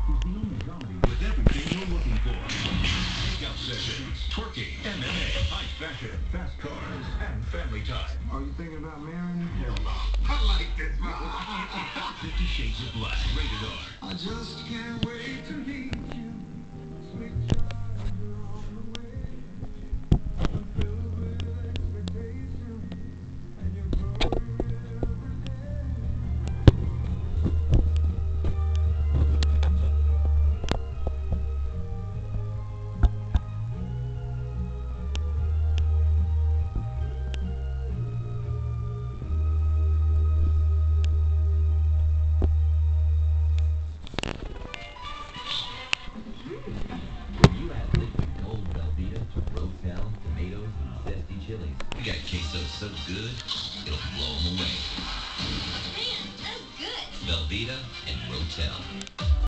is the only zombie with everything you're looking for. Makeout sessions, twerking, MMA, high fashion, fast cars, and family time. Are you thinking about marrying me? Hell no. I like this, man. 50 Shades of Black, rated R. I just can't wait to meet